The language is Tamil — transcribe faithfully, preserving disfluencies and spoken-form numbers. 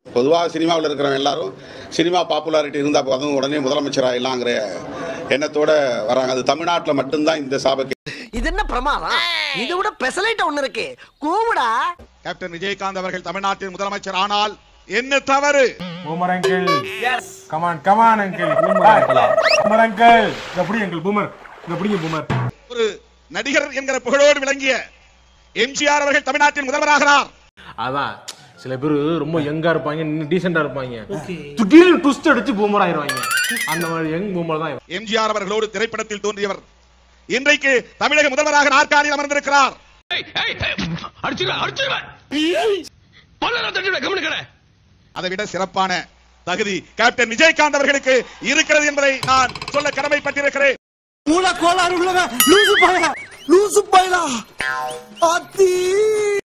பொதுவாக சினிமாவில் இருக்கிறவங்க எல்லாரும் சினிமா பாப்புலாரிட்டி இருந்தால் போதும் உடனே முதலமைச்சர் ஆயிடலாங்கிற எண்ணத்தோட வராங்க. அது தமிழ்நாட்டில் மட்டும்தான் இந்த சாபக்கு. இது என்ன பிரமாதம்? இது விட பெசலைட் ஒண்ணு இருக்கு. கூவுடா. கேப்டன் விஜயகாந்த் அவர்கள் தமிழ்நாட்டின் முதலமைச்சர் ஆனால் என்ன தவறு? Boomer uncle. Yes. Come on come on uncle. Boomer uncle. எப்படி அங்கிள் பூமர்? எப்படி பூமர்? ஒரு நடிகர் என்கிற புகழோடு விளங்கிய எம்ஜிஆர் அவர்கள் தமிழ்நாட்டின் முதல்வராகிறார். அதான் சில பேர் ரொம்ப யங்கா இருப்பாங்க, டீசெண்டா இருப்பாங்க, திடீர்னு ட்விஸ்ட் அடிச்சு பூமர் ஆயிருவாங்க. அந்த மாதிரி யங் பூமர் தான் எம்ஜிஆர் அவர்களோடு திரைப்படத்தில் தோன்றியவர் இன்றைக்கு தமிழக முதல்வராக நாற்காலியில் அமர்ந்திருக்கிறார். அதை விட சிறப்பான தகுதி கேப்டன் விஜயகாந்த் அவர்களுக்கு இருக்கிறது என்பதை நான் சொல்ல கடமைப்பட்டிருக்கிறேன். மூல கோளாறு உள்ளவன் லூசு பயலா லூசு பயலா அத்தி